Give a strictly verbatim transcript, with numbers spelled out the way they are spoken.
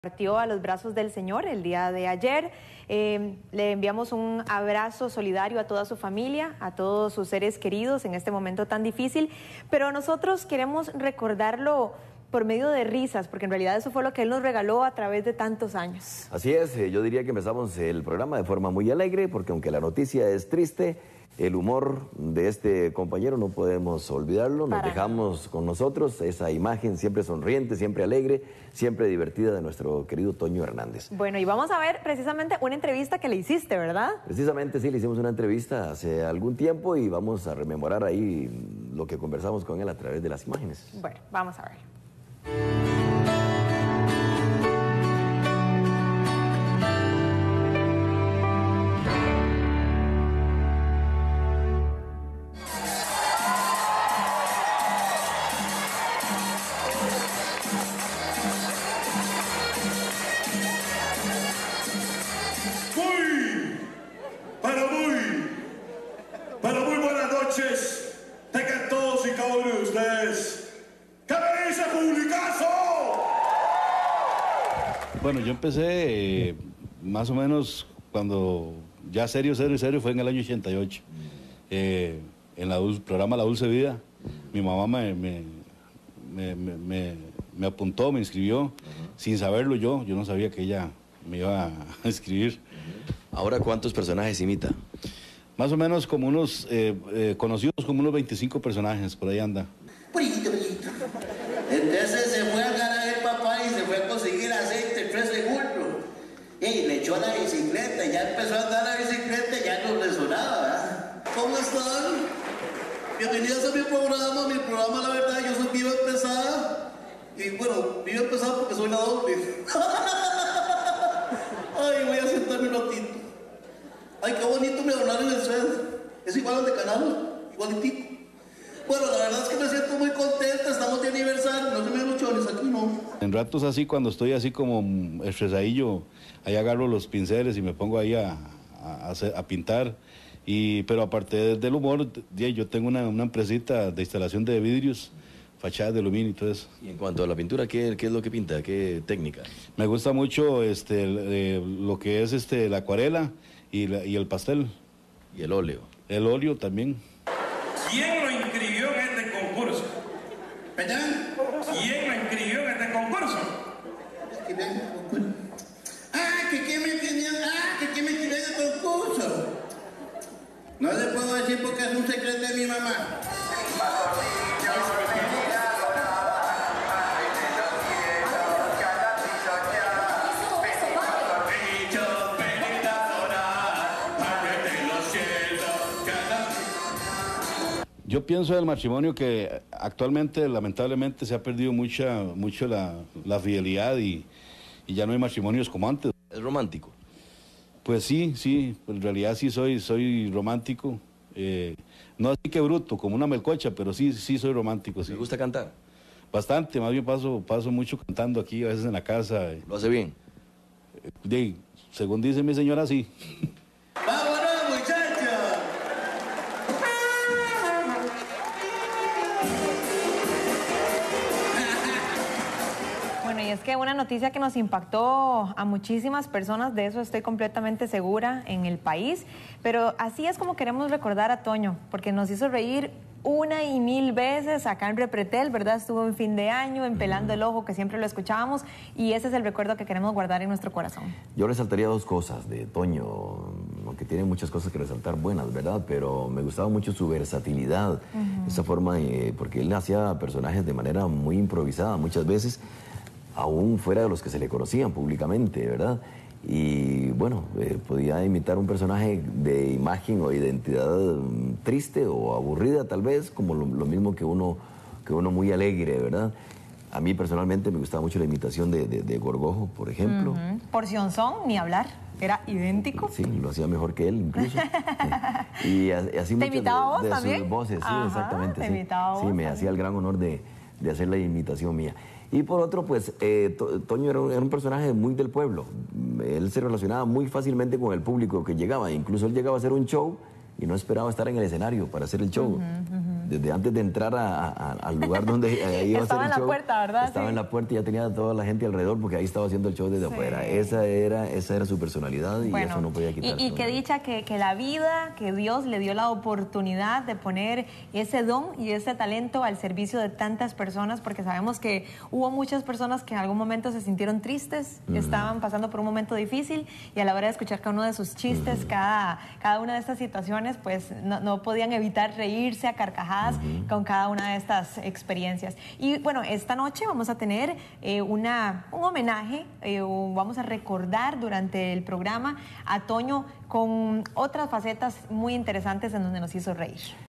Partió a los brazos del Señor el día de ayer. Eh, le enviamos un abrazo solidario a toda su familia, a todos sus seres queridos en este momento tan difícil, pero nosotros queremos recordarlo por medio de risas, porque en realidad eso fue lo que Él nos regaló a través de tantos años. Así es, yo diría que empezamos el programa de forma muy alegre, porque aunque la noticia es triste, el humor de este compañero no podemos olvidarlo, nos dejamos con nosotros esa imagen siempre sonriente, siempre alegre, siempre divertida de nuestro querido Toño Hernández. Bueno, y vamos a ver precisamente una entrevista que le hiciste, ¿verdad? Precisamente sí, le hicimos una entrevista hace algún tiempo y vamos a rememorar ahí lo que conversamos con él a través de las imágenes. Bueno, vamos a ver. Pero muy buenas noches, tengan todos y cada uno de ustedes. ¿Qué me dice Publicazo? Bueno, yo empecé eh, más o menos cuando ya serio, serio, serio fue en el año ochenta y ocho. Eh, en la el programa La Dulce Vida, mi mamá me, me, me, me, me, me apuntó, me inscribió, uh-huh. sin saberlo yo, yo no sabía que ella me iba a escribir. Uh-huh. Ahora, ¿cuántos personajes imita? Más o menos como unos, eh, eh, conocidos como unos veinticinco personajes, por ahí anda. Pollito, pollito. Entonces se fue a ganar el papá y se fue a conseguir aceite tres segundos. Y le echó a la bicicleta, y ya empezó a andar la bicicleta y ya no resonaba, ¿verdad? ¿Cómo están? Bienvenidos a mi programa, mi programa, la verdad, yo soy Viva Empezada. Y bueno, Viva Empezada porque soy la doble. Ay, voy a sentarme un ratito. Ay, qué bonito me hablar en el suelo. Es igual al de Canal, igualitito. Bueno, la verdad es que me siento muy contenta, estamos de aniversario, no se me dan los chones, aquí no. En ratos así, cuando estoy así como estresadillo, ahí agarro los pinceles y me pongo ahí a, a, a, a pintar. Y, pero aparte del humor, yo tengo una, una empresita de instalación de vidrios, fachadas de aluminio y todo eso. Y en cuanto a la pintura, ¿qué, qué es lo que pinta? ¿Qué técnica? Me gusta mucho este, eh, lo que es este, la acuarela y, la, y el pastel. ¿Y el óleo? El óleo también. ¿Quién lo inscribió en este concurso? ¿Perdón? ¿Quién lo inscribió en este concurso? Ah, que quién me inscribió, ah, que quién me inscribió en el concurso. No le puedo decir porque es un secreto de mi mamá. Yo pienso del matrimonio que actualmente, lamentablemente, se ha perdido mucha, mucho la, la fidelidad y, y ya no hay matrimonios como antes. ¿Es romántico? Pues sí, sí, en realidad sí soy, soy romántico. Eh, no así que bruto, como una melcocha, pero sí, sí soy romántico. Sí. ¿Le gusta cantar? Bastante, más bien paso, paso mucho cantando aquí, a veces en la casa. ¿Lo hace bien? De, según dice mi señora, sí. ¡Vámonos, muchachos! Bueno, y es que una noticia que nos impactó a muchísimas personas, de eso estoy completamente segura, en el país, pero así es como queremos recordar a Toño, porque nos hizo reír una y mil veces acá en Repretel, ¿verdad? Estuvo en fin de año, en Pelando el Ojo, que siempre lo escuchábamos, y ese es el recuerdo que queremos guardar en nuestro corazón. Yo resaltaría dos cosas de Toño, aunque tiene muchas cosas que resaltar buenas, ¿verdad? Pero me gustaba mucho su versatilidad, uh-huh. esa forma, de, porque él hacía personajes de manera muy improvisada muchas veces, aún fuera de los que se le conocían públicamente, ¿verdad? Y bueno, eh, podía imitar un personaje de imagen o identidad um, triste o aburrida tal vez, como lo, lo mismo que uno, que uno muy alegre, ¿verdad? A mí personalmente me gustaba mucho la imitación de, de, de Gorgojo, por ejemplo. Uh-huh. Porcionzón, ni hablar, era idéntico. Sí, lo hacía mejor que él incluso. y así ¿Te imitaba vos de, de también? sus voces, sí, Ajá, exactamente. ¿te sí, imitaba vos sí, me también? hacía el gran honor de, de hacer la imitación mía. Y por otro, pues, eh, Toño era un, era un personaje muy del pueblo. Él se relacionaba muy fácilmente con el público que llegaba. Incluso él llegaba a hacer un show y no esperaba estar en el escenario para hacer el show. Uh-huh, uh-huh. desde antes de entrar a, a, al lugar donde eh, iba a hacer Estaba el en la show, puerta, ¿verdad? Estaba Sí. en la puerta y ya tenía a toda la gente alrededor porque ahí estaba haciendo el show desde Sí. afuera. Esa era, esa era su personalidad y Bueno, eso no podía quitarse. Y, y qué dicha que, que la vida, que Dios le dio la oportunidad de poner ese don y ese talento al servicio de tantas personas, porque sabemos que hubo muchas personas que en algún momento se sintieron tristes, Uh-huh. estaban pasando por un momento difícil y a la hora de escuchar cada uno de sus chistes, uh-huh. cada, cada una de estas situaciones, pues no, no podían evitar reírse a carcajadas uh-huh. con cada una de estas experiencias. Y bueno, esta noche vamos a tener eh, una, un homenaje, eh, vamos a recordar durante el programa a Toño con otras facetas muy interesantes en donde nos hizo reír.